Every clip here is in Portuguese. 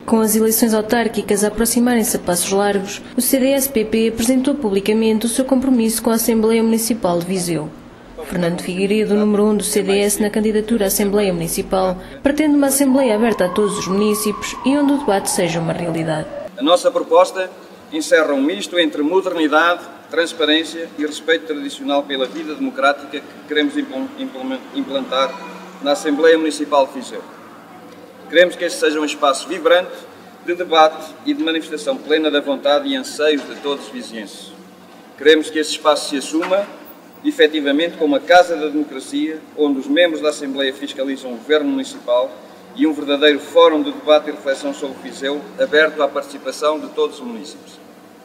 Com as eleições autárquicas a aproximarem-se a passos largos, o CDS-PP apresentou publicamente o seu compromisso com a Assembleia Municipal de Viseu. Fernando Figueiredo, número 1 do CDS na candidatura à Assembleia Municipal, pretende uma Assembleia aberta a todos os municípios e onde o debate seja uma realidade. A nossa proposta encerra um misto entre modernidade, transparência e respeito tradicional pela vida democrática que queremos implantar na Assembleia Municipal de Viseu. Queremos que este seja um espaço vibrante de debate e de manifestação plena da vontade e anseios de todos os vizienses. Queremos que este espaço se assuma, efetivamente, como a Casa da Democracia, onde os membros da Assembleia fiscalizam o Governo Municipal e um verdadeiro fórum de debate e reflexão sobre Viseu, aberto à participação de todos os municípios.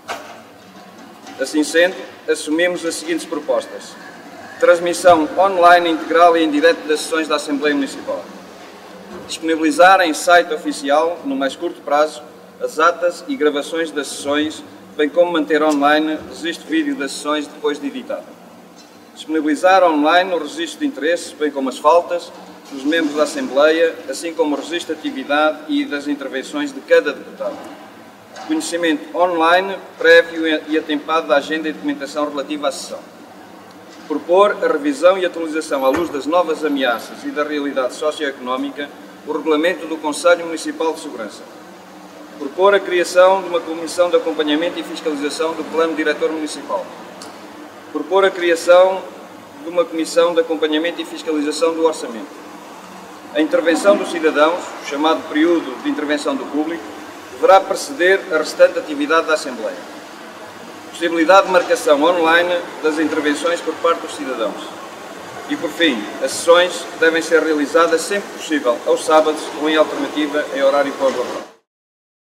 Assim sendo, assumimos as seguintes propostas: transmissão online integral e em direto das sessões da Assembleia Municipal. Disponibilizar em site oficial, no mais curto prazo, as atas e gravações das sessões, bem como manter online registro vídeo das sessões depois de editada. Disponibilizar online o registro de interesses, bem como as faltas dos membros da Assembleia, assim como o registro de atividade e das intervenções de cada deputado. Conhecimento online, prévio e atempado da agenda e documentação relativa à sessão. Propor a revisão e atualização à luz das novas ameaças e da realidade socioeconómica, o regulamento do Conselho Municipal de Segurança. Propor a criação de uma comissão de acompanhamento e fiscalização do Plano Diretor Municipal. Propor a criação de uma comissão de acompanhamento e fiscalização do orçamento. A intervenção dos cidadãos, o chamado período de intervenção do público, deverá preceder a restante atividade da Assembleia. Possibilidade de marcação online das intervenções por parte dos cidadãos. E, por fim, as sessões devem ser realizadas sempre que possível aos sábados ou, em alternativa, em horário pós-laboral.